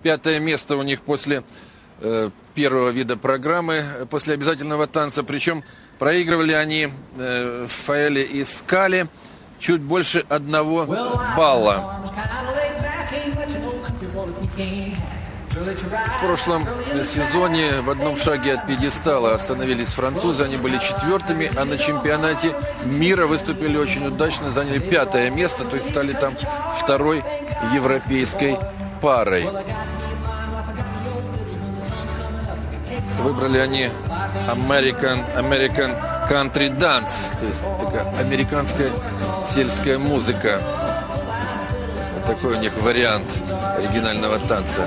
5-е место у них после первого вида программы, после обязательного танца. Причем проигрывали они Фаэле и Скале чуть больше 1 балла. В прошлом сезоне в одном шаге от пьедестала остановились французы, они были 4-ми, а на чемпионате мира выступили очень удачно, заняли 5-е место, то есть стали там 2-й европейской парой. Выбрали они American Country Dance, то есть такая американская сельская музыка. Вот такой у них вариант оригинального танца.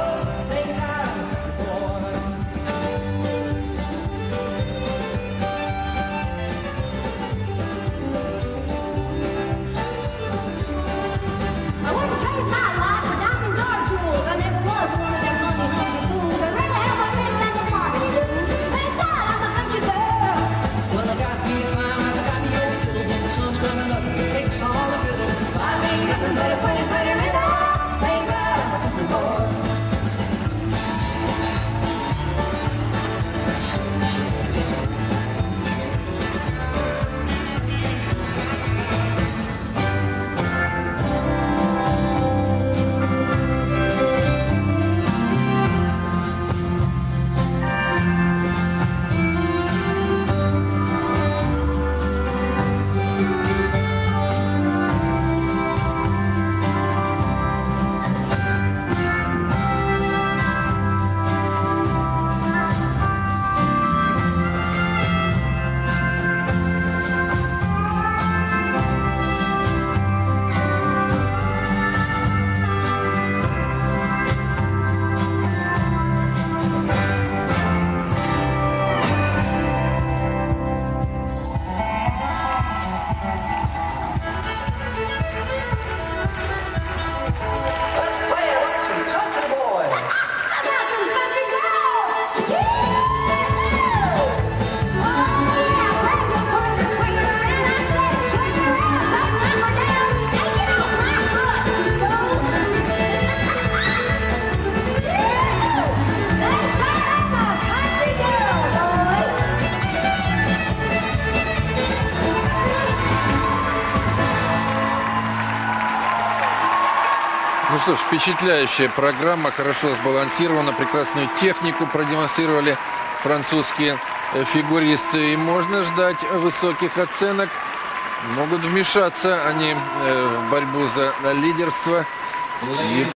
Ну что ж, впечатляющая программа, хорошо сбалансирована, прекрасную технику продемонстрировали французские фигуристы. И можно ждать высоких оценок. Могут вмешаться они в борьбу за лидерство.